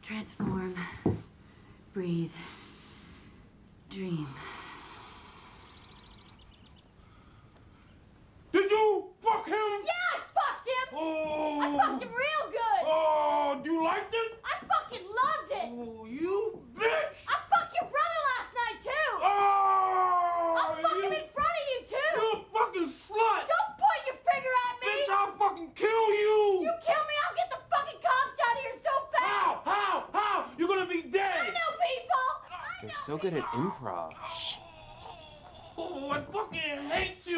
Transform. Breathe. Dream. Did you fuck him? Yeah, I fucked him! Oh! I fucked him real good! Oh, you liked it? I fucking loved it! Oh, you bitch! I fucked your brother last night, too! Oh! I'll fuck him in front of you, too! You a fucking slut! Don't point your finger at me! Bitch, I'll fucking kill you! You kill me, I'll get the fucking cops out of here so fast! How? You're gonna be dead! I know people! They're so good at improv. Oh, I fucking hate you!